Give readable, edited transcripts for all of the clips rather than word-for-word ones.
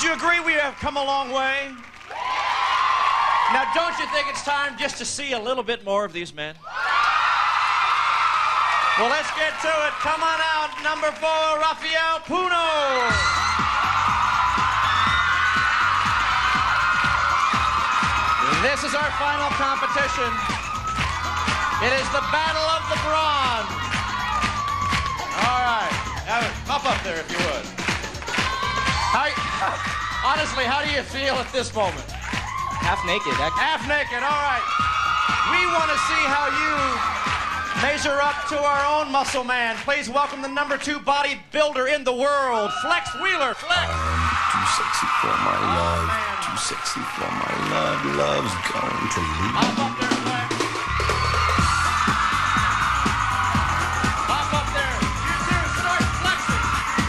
you agree we have come a long way? Now, don't you think it's time just to see a little bit more of these men? Well, let's get to it. Come on out, number 4, Rafael Puno. This is our final competition. It is the Battle of the Brawn. All right. Up there, if you would. Honestly, how do you feel at this moment? Half naked. Half naked, all right. We want to see how you measure up to our own muscle man. Please welcome the number 2 bodybuilder in the world, Flex Wheeler. Flex. Too sexy for my love. Too sexy for my love. Love's going to leave. Hop up there, Flex. Hop up there. You two start flexing.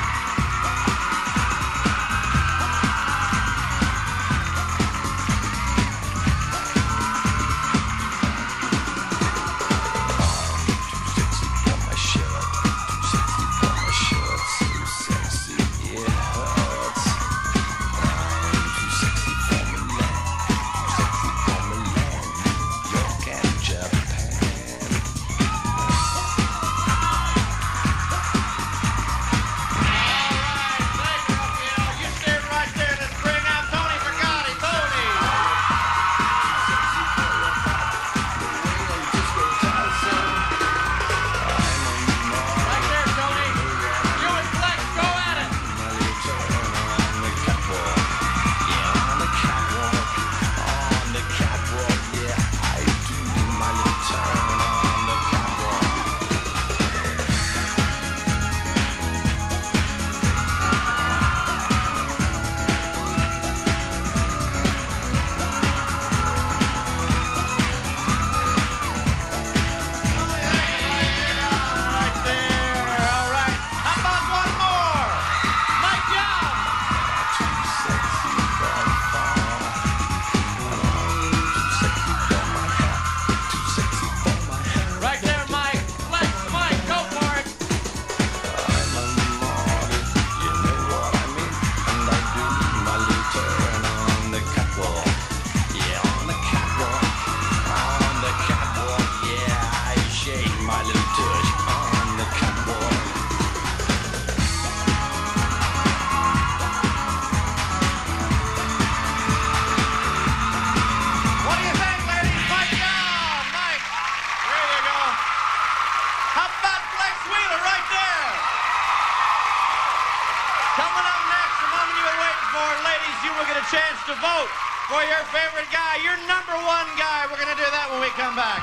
You will get a chance to vote for your favorite guy, your number 1 guy. We're going to do that when we come back.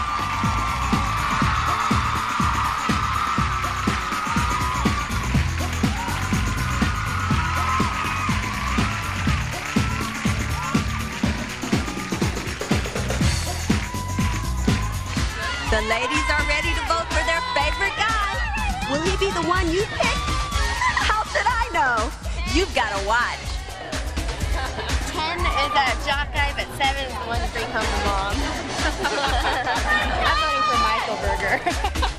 The ladies are ready to vote for their favorite guy. Will he be the one you pick? How should I know? You've got to watch. 10 is a jock guy, but 7 is the one to bring home the mom. I'm voting for Michael Berger.